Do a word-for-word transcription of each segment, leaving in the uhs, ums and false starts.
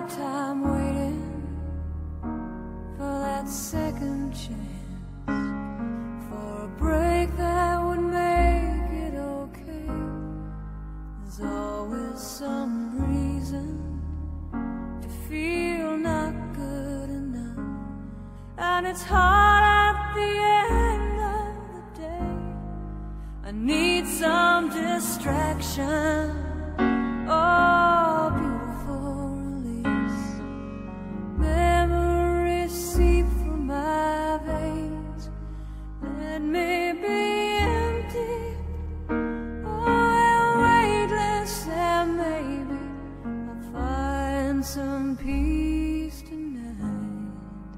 lifetime waiting for that second chance, for a break that would make it okay. There's always some reason to feel not good enough, and it's hard at the end of the day. I need some distraction. Oh, beautiful release. Memories seep through my veins. Let me be empty. Oh, weightless, and maybe I'll find some peace tonight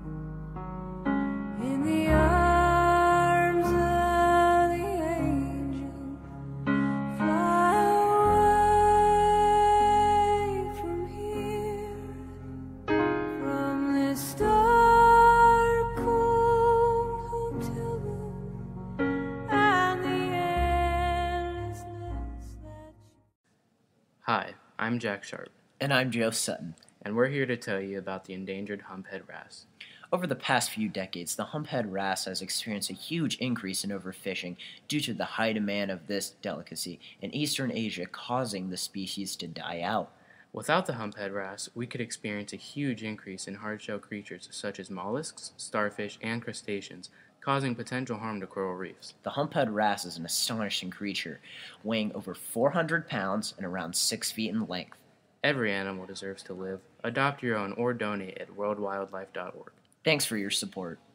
in the arms of the angel. Fly away from here, from this dark, cold hotel room and the endlessness that you... Hi, I'm Jack Sharp, And I'm Joe Sutton. and we're here to tell you about the endangered humphead wrasse. Over the past few decades, the humphead wrasse has experienced a huge increase in overfishing due to the high demand of this delicacy in eastern Asia, causing the species to die out. Without the humphead wrasse, we could experience a huge increase in hardshell creatures such as mollusks, starfish, and crustaceans, causing potential harm to coral reefs. The humphead wrasse is an astonishing creature, weighing over four hundred pounds and around six feet in length. Every animal deserves to live. Adopt your own or donate at world wildlife dot org. Thanks for your support.